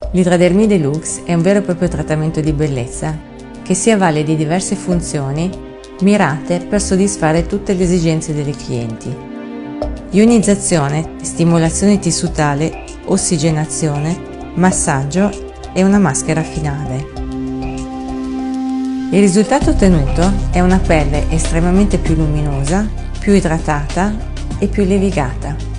L'Hydradermie Deluxe è un vero e proprio trattamento di bellezza che si avvale di diverse funzioni mirate per soddisfare tutte le esigenze delle clienti. Ionizzazione, stimolazione tessutale, ossigenazione, massaggio e una maschera finale. Il risultato ottenuto è una pelle estremamente più luminosa, più idratata e più levigata.